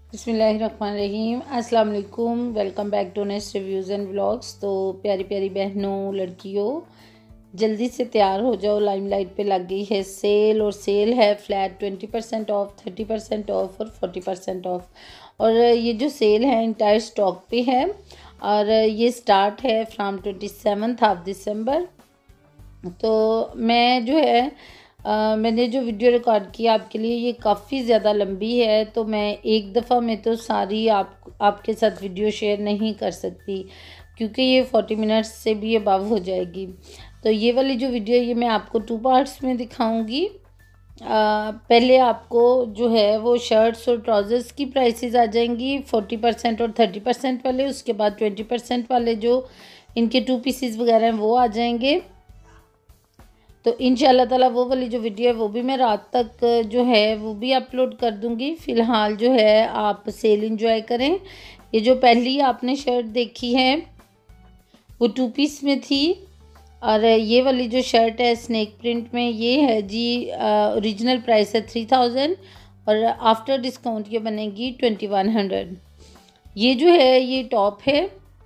बिस्मिल्लाहिर्रहमानिर्रहीम। अस्सलाम वालेकुम। Welcome back to next reviews and vlogs. तो प्यारी प्यारी बहनों, लड़कियों, जल्दी से तैयार हो जाओ। लाइमलाइट पे लग गई है सेल, और सेल है फ्लैट 20% ऑफ, 30% ऑफ और 40% ऑफ। और ये जो सेल है इंटायर स्टॉक पे है, और ये स्टार्ट है फ्राम 27 ऑफ दिसंबर। तो मैं जो है मैंने जो वीडियो रिकॉर्ड की आपके लिए, ये काफ़ी ज़्यादा लंबी है, तो मैं एक दफ़ा में तो सारी आपके साथ वीडियो शेयर नहीं कर सकती, क्योंकि ये 40 मिनट्स से भी अबव हो जाएगी। तो ये वाली जो वीडियो है ये मैं आपको 2 पार्ट्स में दिखाऊंगी। पहले आपको जो है वो शर्ट्स और ट्राउज़र्स की प्राइसेस आ जाएंगी 40% और 30% वाले। उसके बाद 20% वाले जो इनके 2 पीसेस वगैरह हैं वो आ जाएंगे। तो इंशाल्लाह ताला वो वाली जो वीडियो है वो भी मैं रात तक जो है वो भी अपलोड कर दूंगी। फ़िलहाल जो है आप सेल इंजॉय करें। ये जो पहली आपने शर्ट देखी है वो 2 पीस में थी, और ये वाली जो शर्ट है स्नेक प्रिंट में, ये है जी ओरिजिनल प्राइस है 3000, और आफ्टर डिस्काउंट ये बनेगी 2100। ये जो है ये टॉप है,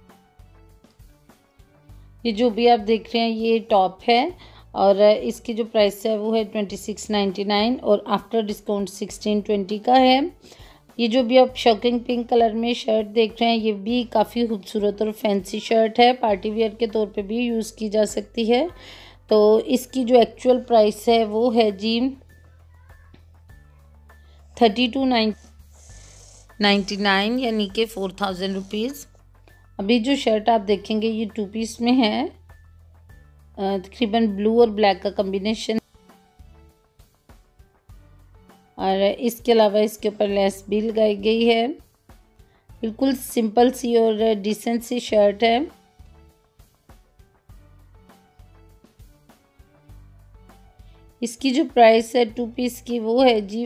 ये जो भी आप देख रहे हैं ये टॉप है, और इसकी जो प्राइस है वो है 2699, और आफ्टर डिस्काउंट 1620 का है। ये जो भी आप शॉकिंग पिंक कलर में शर्ट देख रहे हैं ये भी काफ़ी खूबसूरत और फैंसी शर्ट है, पार्टी वियर के तौर पे भी यूज़ की जा सकती है। तो इसकी जो एक्चुअल प्राइस है वो है जी 3299, यानी कि 4000 रुपीज़। अभी जो शर्ट आप देखेंगे ये 2 पीस में है, तकरीबन ब्लू और ब्लैक का कॉम्बिनेशन, और इसके अलावा इसके ऊपर लेस भी लगाई गई है। बिल्कुल सिंपल सी और डिसेंट सी शर्ट है। इसकी जो प्राइस है 2 पीस की वो है जी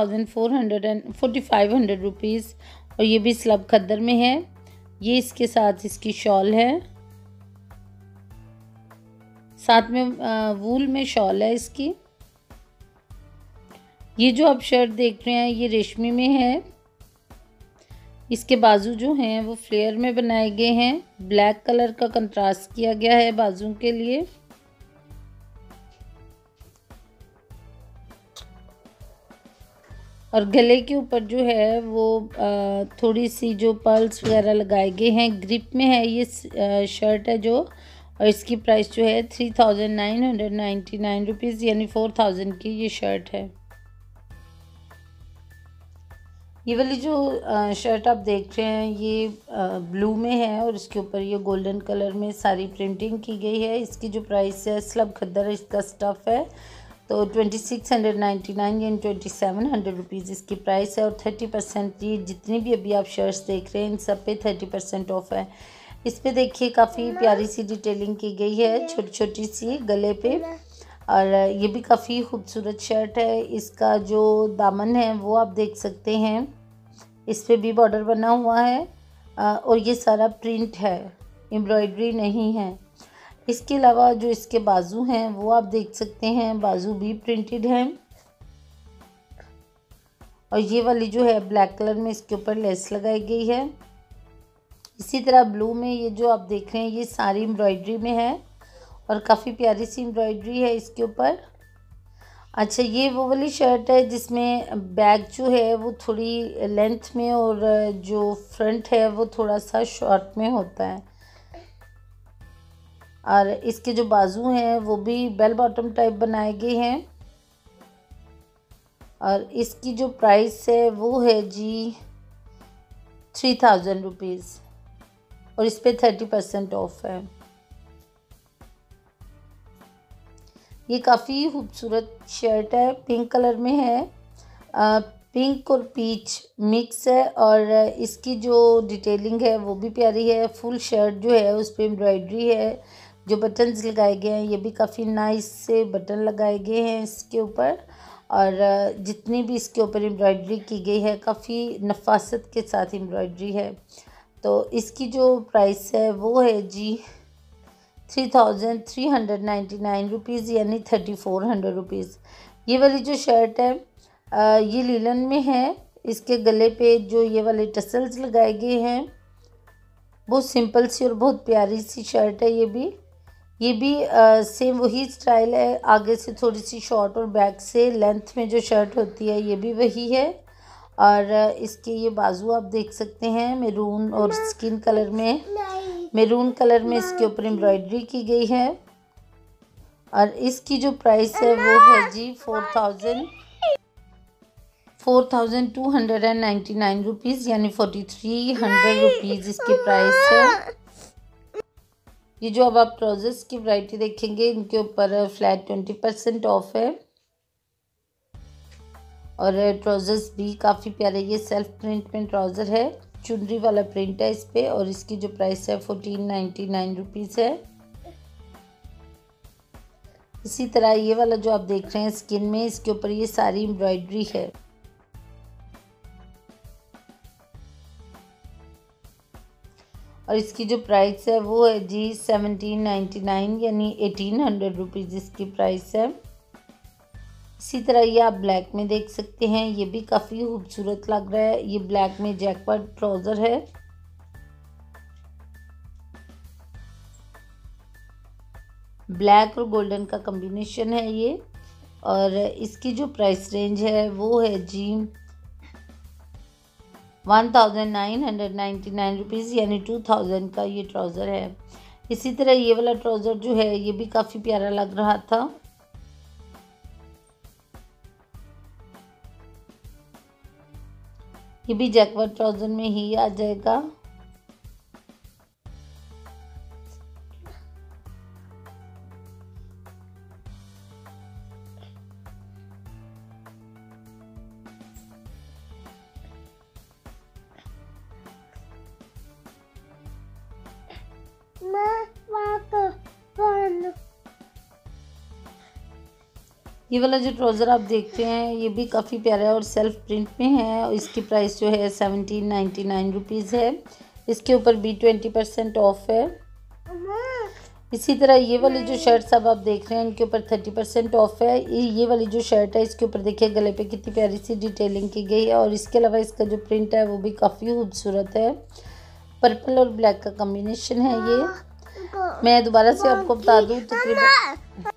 4500 रुपीज़, और ये भी स्लब खद्दर में है। ये इसके साथ इसकी शॉल है, साथ में वूल में शॉल है इसकी। ये जो आप शर्ट देख रहे हैं ये रेशमी में है। इसके बाजू जो हैं वो फ्लेयर में बनाए गए हैं, ब्लैक कलर का कंट्रास्ट किया गया है बाजू के लिए। और गले के ऊपर जो है वो थोड़ी सी जो पर्ल्स वगैरह लगाए गए हैं, ग्रिप में है ये शर्ट है जो, और इसकी प्राइस जो है 3999 रुपीज़, यानी 4000 की ये शर्ट है। ये वाली जो शर्ट आप देख रहे हैं ये ब्लू में है, और इसके ऊपर ये गोल्डन कलर में सारी प्रिंटिंग की गई है। इसकी जो प्राइस है स्लब खद्दर इसका स्टफ़ है, तो 2699 यानी 2700 रुपीज़ इसकी प्राइस है। और 30% ये जितनी भी अभी आप शर्ट्स देख रहे हैं इन सब पे 30% ऑफ है। इस पे देखिए काफ़ी प्यारी सी डिटेलिंग की गई है, छोटी छोटी सी गले पे, और ये भी काफ़ी खूबसूरत शर्ट है। इसका जो दामन है वो आप देख सकते हैं, इस पे भी बॉर्डर बना हुआ है, और ये सारा प्रिंट है, एम्ब्रॉयडरी नहीं है। इसके अलावा जो इसके बाजू हैं वो आप देख सकते हैं, बाजू भी प्रिंटेड हैं। और ये वाली जो है ब्लैक कलर में इसके ऊपर लेस लगाई गई है। इसी तरह ब्लू में ये जो आप देख रहे हैं ये सारी एम्ब्रॉयडरी में है, और काफ़ी प्यारी सी एम्ब्रॉयडरी है इसके ऊपर। अच्छा, ये वो वाली शर्ट है जिसमें बैक जो है वो थोड़ी लेंथ में, और जो फ्रंट है वो थोड़ा सा शॉर्ट में होता है, और इसके जो बाजू हैं वो भी बेल बॉटम टाइप बनाए गए हैं। और इसकी जो प्राइस है वो है जी 3000 रुपीज़, और इस पर 30% ऑफ है। ये काफ़ी खूबसूरत शर्ट है, पिंक कलर में है, पिंक और पीच मिक्स है, और इसकी जो डिटेलिंग है वो भी प्यारी है। फुल शर्ट जो है उस पर एम्ब्रॉयडरी है, जो बटन्स लगाए गए हैं ये भी काफ़ी नाइस से बटन लगाए गए हैं इसके ऊपर, और जितनी भी इसके ऊपर एम्ब्रॉयडरी की गई है काफ़ी नफासत के साथ एम्ब्रॉयडरी है। तो इसकी जो प्राइस है वो है जी 3399 रुपीज़, यानी 3400 रुपीज़। ये वाली जो शर्ट है ये लीलन में है, इसके गले पे जो ये वाले टसल्स लगाए गए हैं, बहुत सिंपल सी और बहुत प्यारी सी शर्ट है। ये भी सेम वही स्टाइल है, आगे से थोड़ी सी शॉर्ट और बैक से लेंथ में जो शर्ट होती है ये भी वही है। और इसके ये बाजू आप देख सकते हैं मैरून और स्किन कलर में, मैरून कलर में इसके ऊपर एम्ब्रॉयडरी की गई है। और इसकी जो प्राइस है वो है जी 4,299 रुपीज़, यानी 4,300 रुपीज़ इसकी प्राइस है। ये जो अब आप ट्राउजर्स की वैरायटी देखेंगे, इनके ऊपर फ्लैट 20% ऑफ है। और ट्राउजर्स भी काफ़ी प्यारे, ये सेल्फ प्रिंट में ट्राउज़र है, चुनरी वाला प्रिंट है इस पर। और इसकी जो प्राइस है 1499 रुपीज़ है। इसी तरह ये वाला जो आप देख रहे हैं स्किन में, इसके ऊपर ये सारी एम्ब्रॉयडरी है। और इसकी जो प्राइस है वो है जी 1799, यानी 1800 रुपीज़ इसकी प्राइस है। इसी तरह ये आप ब्लैक में देख सकते हैं, ये भी काफ़ी खूबसूरत लग रहा है। ये ब्लैक में जैकपॉट ट्राउज़र है। ब्लैक और गोल्डन का कॉम्बिनेशन है ये। और इसकी जो प्राइस रेंज है वो है जी 1999 रुपीज़, यानी 2000 का ये ट्राउज़र है। इसी तरह ये वाला ट्राउज़र जो है ये भी काफ़ी प्यारा लग रहा था। ये भी जैकपॉट ट्राउज़र में ही आ जाएगा। ये वाला जो ट्राउज़र आप देखते हैं ये भी काफ़ी प्यारा है और सेल्फ प्रिंट में है। और इसकी प्राइस जो है 1799 रुपीज़ है। इसके ऊपर भी 20% ऑफ है। इसी तरह ये वाली जो शर्ट्स अब आप देख रहे हैं इनके ऊपर 30% ऑफ है। ये वाली जो शर्ट है इसके ऊपर देखिए गले पे कितनी प्यारी सी डिटेलिंग की गई है। और इसके अलावा इसका जो प्रिंट है वो भी काफ़ी खूबसूरत है। पर्पल और ब्लैक का कॉम्बिनेशन है ये। मैं दोबारा से आपको बता दूँ तकरीबन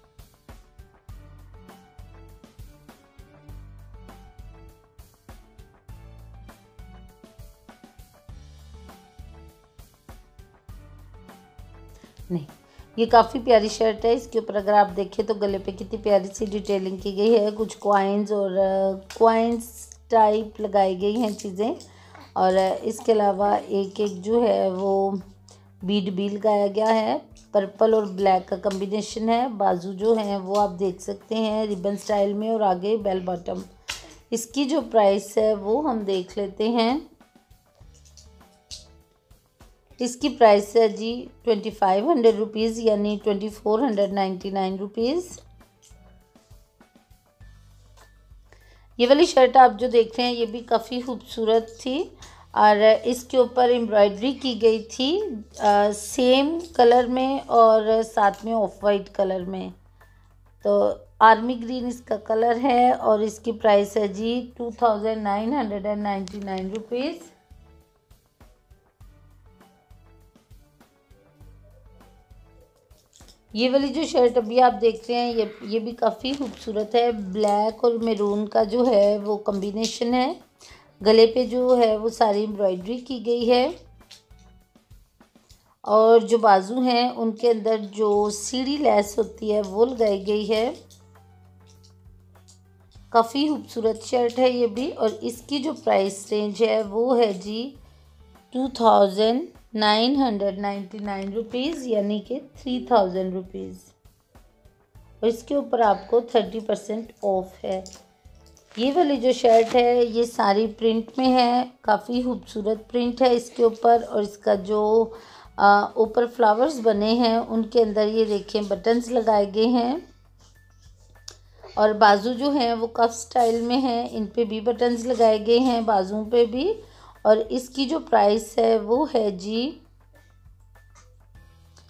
नहीं, ये काफ़ी प्यारी शर्ट है। इसके ऊपर अगर आप देखें तो गले पे कितनी प्यारी सी डिटेलिंग की गई है। कुछ कॉइन्स और कॉइन्स टाइप लगाई गई हैं चीज़ें। और इसके अलावा एक एक जो है वो बीड भी लगाया गया है। पर्पल और ब्लैक का कॉम्बिनेशन है। बाजू जो हैं वो आप देख सकते हैं रिबन स्टाइल में और आगे बेल बॉटम। इसकी जो प्राइस है वो हम देख लेते हैं। इसकी प्राइस है जी 2500 रुपीज़, यानी 2499 रुपीज़। ये वाली शर्ट आप जो देख रहे हैं ये भी काफ़ी खूबसूरत थी और इसके ऊपर एम्ब्रॉयडरी की गई थी सेम कलर में और साथ में ऑफ वाइट कलर में। तो आर्मी ग्रीन इसका कलर है और इसकी प्राइस है जी 2999 रुपीज़। ये वाली जो शर्ट अभी आप देख रहे हैं ये भी काफ़ी खूबसूरत है। ब्लैक और मैरून का जो है वो कॉम्बिनेशन है। गले पे जो है वो सारी एम्ब्रॉयडरी की गई है और जो बाजू हैं उनके अंदर जो सीढ़ी लेस होती है वो लगाई गई है। काफ़ी खूबसूरत शर्ट है ये भी। और इसकी जो प्राइस रेंज है वो है जी 2999 रुपीज़, यानी कि 3000 रुपीज़। और इसके ऊपर आपको 30% ऑफ है। ये वाली जो शर्ट है ये सारी प्रिंट में है। काफ़ी खूबसूरत प्रिंट है इसके ऊपर। और इसका जो ऊपर फ्लावर्स बने हैं उनके अंदर ये देखें बटन्स लगाए गए हैं। और बाजू जो हैं वो कफ स्टाइल में हैं, इन पे भी बटन्स लगाए गए हैं बाजुओं पे भी। और इसकी जो प्राइस है वो है जी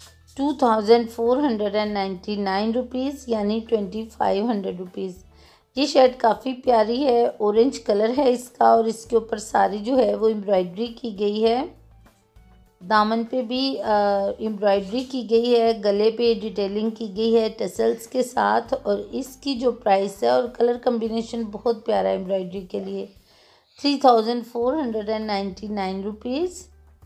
2499 रुपीज़, यानी 2500 रुपीज़। ये शर्ट काफ़ी प्यारी है, ऑरेंज कलर है इसका और इसके ऊपर सारी जो है वो एम्ब्रॉयडरी की गई है। दामन पे भी एम्ब्रॉयडरी की गई है, गले पे डिटेलिंग की गई है टसल्स के साथ। और इसकी जो प्राइस है और कलर कम्बिनेशन बहुत प्यारा है एम्ब्रॉयडरी के लिए, 3499 रुपीज़।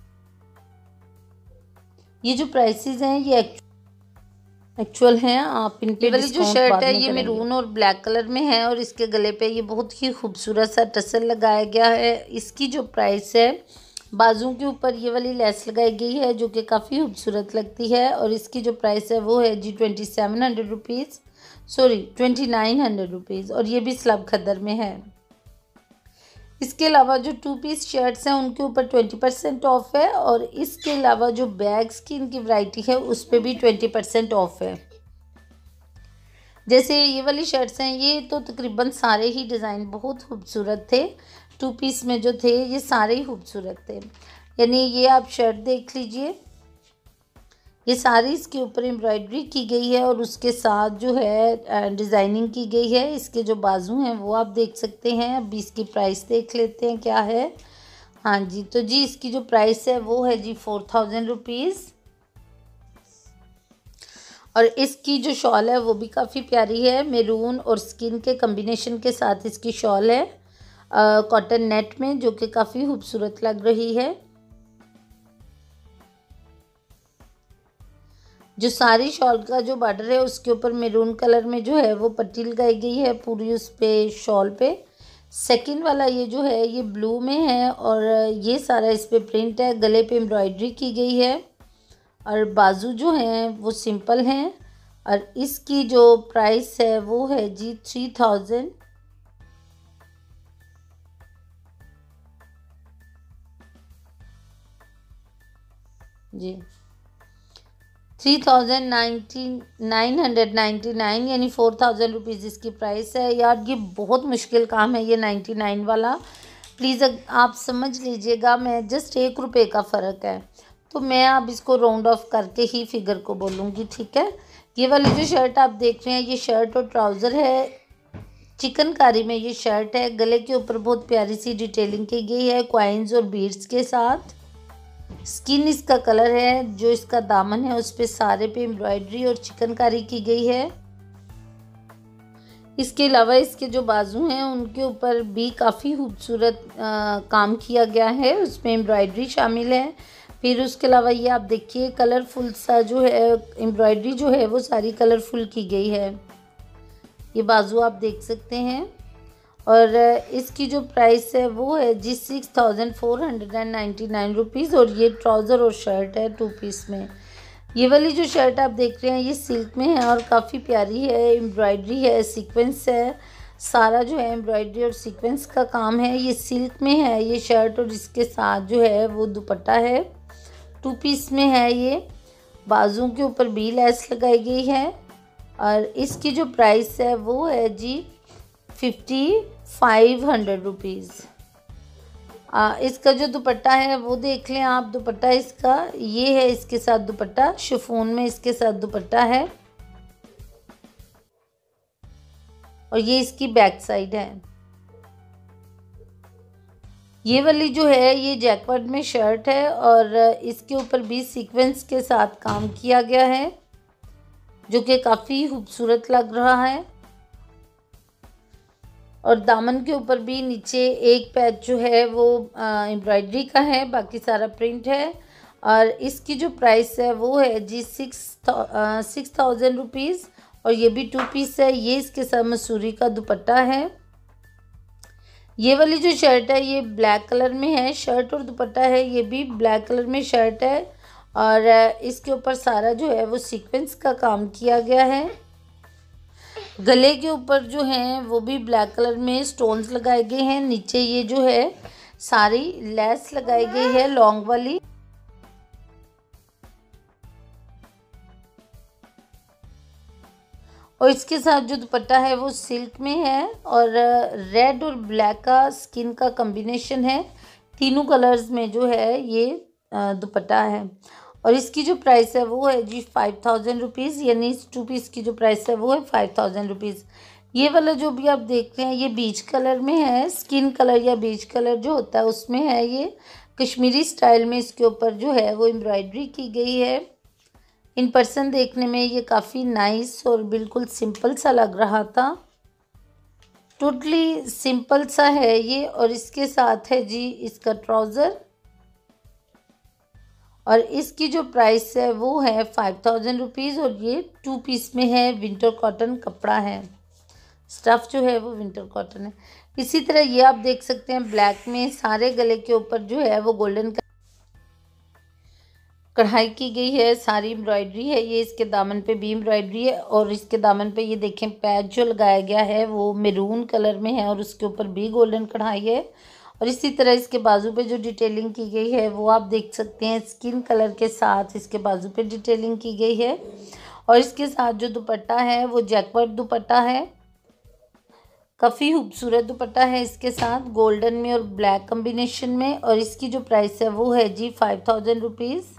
ये जो प्राइसेस हैं ये एक्चुअल हैं, आप इन पे वाली जो शर्ट है ये मैरून और ब्लैक कलर में है और इसके गले पे ये बहुत ही खूबसूरत सा टसल लगाया गया है। इसकी जो प्राइस है, बाजू के ऊपर ये वाली लेस लगाई गई है जो कि काफ़ी खूबसूरत लगती है और इसकी जो प्राइस है वो है जी 2700 रुपीज़, सॉरी 2900 रुपीज़, और ये भी स्लब खद्दर में है। इसके अलावा जो 2 पीस शर्ट्स हैं उनके ऊपर 20% ऑफ है और इसके अलावा जो बैग्स की इनकी वैरायटी है उस पर भी 20% ऑफ है। जैसे ये वाली शर्ट्स हैं, ये तो तकरीबन सारे ही डिज़ाइन बहुत खूबसूरत थे। 2 पीस में जो थे ये सारे ही खूबसूरत थे। यानी ये आप शर्ट देख लीजिए, ये सारी इसके ऊपर एम्ब्रॉयडरी की गई है और उसके साथ जो है डिज़ाइनिंग की गई है। इसके जो बाजू हैं वो आप देख सकते हैं। अभी इसकी प्राइस देख लेते हैं क्या है। हाँ जी, तो जी इसकी जो प्राइस है वो है जी 4000 रुपीज़। और इसकी जो शॉल है वो भी काफ़ी प्यारी है, मैरून और स्किन के कम्बिनेशन के साथ इसकी शॉल है कॉटन नेट में, जो कि काफ़ी खूबसूरत लग रही है। जो सारी शॉल का जो बॉर्डर है उसके ऊपर मैरून कलर में जो है वो पट्टी लगाई गई है पूरी उस पे शॉल पे। सेकंड वाला ये जो है ये ब्लू में है और ये सारा इस पे प्रिंट है, गले पे एम्ब्रॉयडरी की गई है और बाजू जो हैं वो सिंपल हैं। और इसकी जो प्राइस है वो है जी 3000 जी 3999 यानी 4000 रुपीज़ इसकी प्राइस है। यार ये बहुत मुश्किल काम है ये 99 वाला, प्लीज़ आप समझ लीजिएगा। मैं जस्ट 1 रुपये का फ़र्क है तो मैं अब इसको राउंड ऑफ करके ही फिगर को बोलूँगी, ठीक है। ये वाली जो शर्ट आप देख रहे हैं ये शर्ट और ट्राउज़र है, चिकनकारी में ये शर्ट है। गले के ऊपर बहुत प्यारी सी डिटेलिंग की गई है कॉइन्स और बीड्स के साथ। स्किन इसका कलर है, जो इसका दामन है उस पे सारे पे एम्ब्रॉयडरी और चिकनकारी की गई है। इसके अलावा इसके जो बाजू हैं उनके ऊपर भी काफ़ी खूबसूरत काम किया गया है, उसमें एम्ब्रॉयडरी शामिल है। फिर उसके अलावा ये आप देखिए कलरफुल सा जो है एम्ब्रॉयडरी जो है वो सारी कलरफुल की गई है। ये बाजू आप देख सकते हैं और इसकी जो प्राइस है वो है जी 6499 रुपीज़ और ये ट्राउज़र और शर्ट है 2 पीस में। ये वाली जो शर्ट आप देख रहे हैं ये सिल्क में है और काफ़ी प्यारी है, एम्ब्रॉयडरी है, सीक्वेंस है, सारा जो है एम्ब्रॉयडरी और सीक्वेंस का काम है। ये सिल्क में है ये शर्ट और इसके साथ जो है वो दुपट्टा है, 2 पीस में है ये। बाजू के ऊपर भी लेस लगाई गई है और इसकी जो प्राइस है वो है जी 5500 रुपीज़। इसका जो दुपट्टा है वो देख लें आप, दुपट्टा इसका ये है, इसके साथ दुपट्टा शिफॉन में इसके साथ दुपट्टा है और ये इसकी बैक साइड है। ये वाली जो है ये जैकवर्ड में शर्ट है और इसके ऊपर भी सीक्वेंस के साथ काम किया गया है जो कि काफ़ी खूबसूरत लग रहा है। और दामन के ऊपर भी नीचे एक पैच जो है वो एम्ब्रॉयडरी का है, बाकी सारा प्रिंट है। और इसकी जो प्राइस है वो है जी 6000 रुपीज़ और ये भी 2 पीस है। ये इसके साथ मसूरी का दुपट्टा है। ये वाली जो शर्ट है ये ब्लैक कलर में है, शर्ट और दुपट्टा है ये भी ब्लैक कलर में शर्ट है और इसके ऊपर सारा जो है वो सीक्वेंस का काम किया गया है। गले के ऊपर जो हैं वो भी ब्लैक कलर में स्टोन्स लगाए गए हैं। नीचे ये जो है सारी लेस लगाई गई है लॉन्ग वाली। और इसके साथ जो दुपट्टा है वो सिल्क में है और रेड और ब्लैक का स्किन का कॉम्बिनेशन है, तीनों कलर्स में जो है ये दुपट्टा है। और इसकी जो प्राइस है वो है जी 5000 रुपीज़, यानी इस 2 पीस की जो प्राइस है वो है 5000 रुपीज़। ये वाला जो भी आप देख रहे हैं ये बीच कलर में है, स्किन कलर या बीच कलर जो होता है उसमें है। ये कश्मीरी स्टाइल में इसके ऊपर जो है वो एम्ब्रॉयडरी की गई है। इन पर्सन देखने में ये काफ़ी नाइस और बिल्कुल सिंपल सा लग रहा था, टोटली सिंपल सा है ये। और इसके साथ है जी इसका ट्राउज़र, और इसकी जो प्राइस है वो है 5000 रुपीज़। और ये 2 पीस में है, विंटर कॉटन कपड़ा है, स्टफ़ जो है वो विंटर कॉटन है। इसी तरह ये आप देख सकते हैं ब्लैक में सारे गले के ऊपर जो है वो गोल्डन कढ़ाई की गई है, सारी एम्ब्रॉयडरी है। ये इसके दामन पे भी एम्ब्रॉयडरी है, और इसके दामन पे ये देखें पैच जो लगाया गया है वो मैरून कलर में है और उसके ऊपर भी गोल्डन कढ़ाई है। और इसी तरह इसके बाजू पे जो डिटेलिंग की गई है वो आप देख सकते हैं, स्किन कलर के साथ इसके बाजू पे डिटेलिंग की गई है। और इसके साथ जो दुपट्टा है वो जैकवर्ड दुपट्टा है, काफ़ी खूबसूरत दुपट्टा है इसके साथ, गोल्डन में और ब्लैक कम्बिनेशन में। और इसकी जो प्राइस है वो है जी 5000 रुपीज़।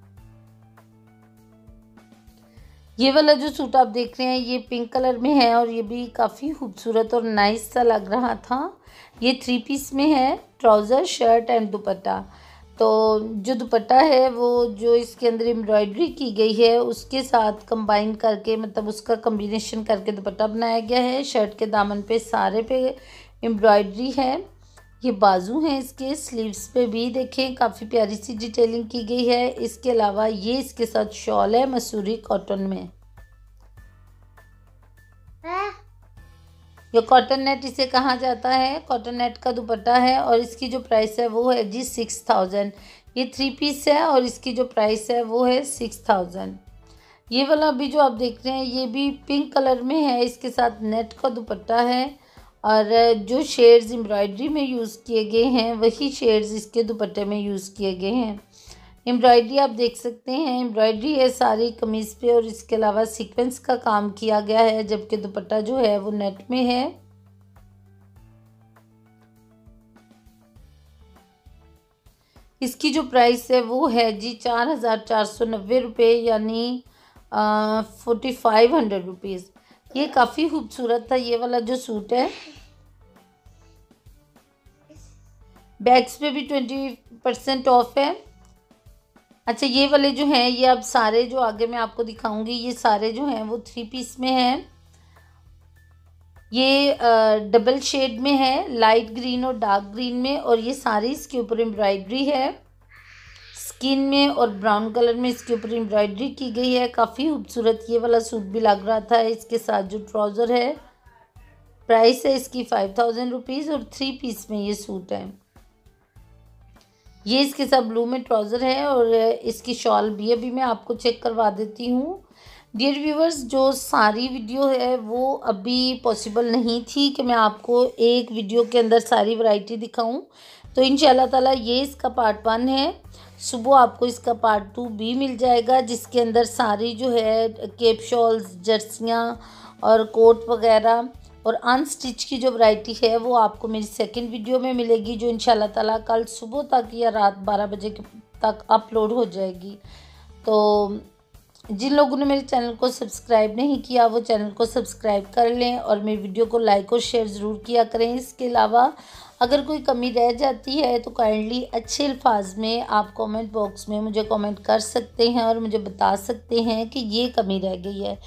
ये वाला जो सूट आप देख रहे हैं ये पिंक कलर में है, और ये भी काफ़ी खूबसूरत और नाइस सा लग रहा था। ये 3 पीस में है, ट्राउज़र, शर्ट एंड दुपट्टा। तो जो दुपट्टा है वो जो इसके अंदर एम्ब्रॉयडरी की गई है उसके साथ कंबाइन करके, मतलब उसका कम्बिनेशन करके दुपट्टा बनाया गया है। शर्ट के दामन पे सारे पे एम्ब्रॉयडरी है। ये बाजू हैं इसके, स्लीव्स पे भी देखें काफ़ी प्यारी सी डिटेलिंग की गई है। इसके अलावा ये इसके साथ शॉल है मसूरी कॉटन में, ये कॉटन नेट इसे कहा जाता है, कॉटन नेट का दुपट्टा है। और इसकी जो प्राइस है वो है जी 6000। ये 3 पीस है और इसकी जो प्राइस है वो है 6000। ये वाला भी जो आप देख रहे हैं ये भी पिंक कलर में है, इसके साथ नेट का दुपट्टा है। और जो शेड्स एम्ब्रॉयडरी में यूज़ किए गए हैं वही शेड्स इसके दुपट्टे में यूज़ किए गए हैं। एम्ब्रॉयडरी आप देख सकते हैं, एम्ब्रॉयडरी है सारी कमीज़ पे, और इसके अलावा सीक्वेंस का काम किया गया है, जबकि दुपट्टा जो है वो नेट में है। इसकी जो प्राइस है वो है जी 4490 रुपये, यानी 4500 रुपीज़। ये काफ़ी खूबसूरत था ये वाला जो सूट है। बैग्स पे भी 20% ऑफ है। अच्छा, ये वाले जो हैं ये अब सारे जो आगे मैं आपको दिखाऊंगी ये सारे जो हैं वो 3 पीस में हैं। ये डबल शेड में है, लाइट ग्रीन और डार्क ग्रीन में, और ये सारी इसके ऊपर एम्ब्रॉयडरी है। स्किन में और ब्राउन कलर में इसके ऊपर एम्ब्रॉयडरी की गई है, काफ़ी खूबसूरत ये वाला सूट भी लग रहा था। इसके साथ जो ट्राउज़र है, प्राइस है इसकी 5000 रुपीज़, और 3 पीस में ये सूट है। ये इसके साथ ब्लू में ट्राउज़र है, और इसकी शॉल भी अभी मैं आपको चेक करवा देती हूँ। डियर व्यूवर्स, जो सारी वीडियो है वो अभी पॉसिबल नहीं थी कि मैं आपको एक वीडियो के अंदर सारी वैरायटी दिखाऊं, तो इंशाल्लाह ताला ये इसका पार्ट 1 है। सुबह आपको इसका पार्ट 2 भी मिल जाएगा, जिसके अंदर सारी जो है केप शॉल्स, जर्सियाँ और कोट वगैरह और अनस्टिच की जो वैरायटी है वो आपको मेरी सेकंड वीडियो में मिलेगी, जो इंशाल्लाह ताला कल सुबह तक या रात 12 बजे तक अपलोड हो जाएगी। तो जिन लोगों ने मेरे चैनल को सब्सक्राइब नहीं किया वो चैनल को सब्सक्राइब कर लें, और मेरी वीडियो को लाइक और शेयर ज़रूर किया करें। इसके अलावा अगर कोई कमी रह जाती है तो काइंडली अच्छे अल्फाज में आप कमेंट बॉक्स में मुझे कमेंट कर सकते हैं और मुझे बता सकते हैं कि ये कमी रह गई है।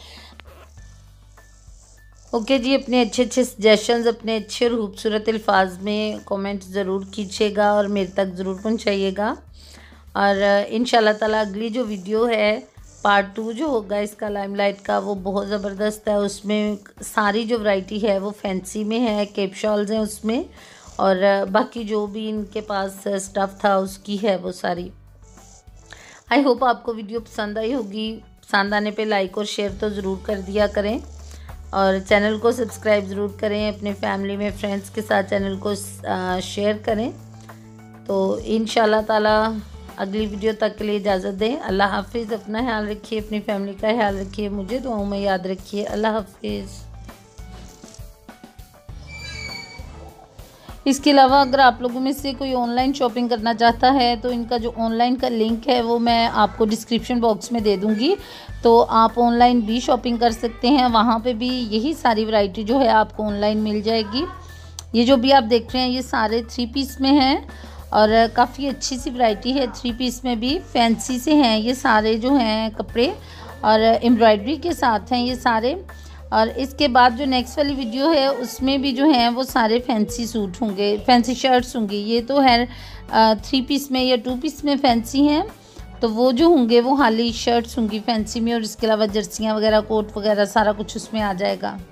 ओके जी, अपने अच्छे अच्छे सजेशंस अपने अच्छे और खूबसूरत अल्फाज में कमेंट ज़रूर कीजिएगा और मेरे तक ज़रूर पहुंचाइएगा। और इंशाल्लाह ताला अगली जो वीडियो है पार्ट 2 जो होगा इसका लाइमलाइट का, वो बहुत ज़बरदस्त है। उसमें सारी जो वैरायटी है वो फैंसी में है, केप शॉल्स हैं उसमें, और बाकी जो भी इनके पास स्टफ़ था उसकी है वो सारी। आई होप आपको वीडियो पसंद आई होगी। पसंद आने पे लाइक और शेयर तो ज़रूर कर दिया करें, और चैनल को सब्सक्राइब ज़रूर करें। अपने फैमिली में फ्रेंड्स के साथ चैनल को शेयर करें। तो इंशाल्लाह ताला अगली वीडियो तक के लिए इजाज़त दें। अल्लाह हाफिज़। अपना ख्याल रखिए, अपनी फैमिली का ख्याल रखिए, मुझे दुआओं में याद रखिए। अल्लाह हाफिज़। इसके अलावा अगर आप लोगों में से कोई ऑनलाइन शॉपिंग करना चाहता है तो इनका जो ऑनलाइन का लिंक है वो मैं आपको डिस्क्रिप्शन बॉक्स में दे दूँगी, तो आप ऑनलाइन भी शॉपिंग कर सकते हैं। वहाँ पे भी यही सारी वैरायटी जो है आपको ऑनलाइन मिल जाएगी। ये जो भी आप देख रहे हैं ये सारे 3 पीस में हैं और काफ़ी अच्छी सी वैरायटी है। 3 पीस में भी फैंसी से हैं ये सारे जो हैं कपड़े और एम्ब्रॉयडरी के साथ हैं ये सारे। और इसके बाद जो नेक्स्ट वाली वीडियो है उसमें भी जो है वो सारे फैंसी सूट होंगे, फैंसी शर्ट्स होंगी। ये तो है 3 पीस में या 2 पीस में फैंसी हैं, तो वो जो होंगे वो हाली शर्ट्स होंगी फैंसी में, और इसके अलावा जर्सियाँ वगैरह, कोट वगैरह सारा कुछ उसमें आ जाएगा।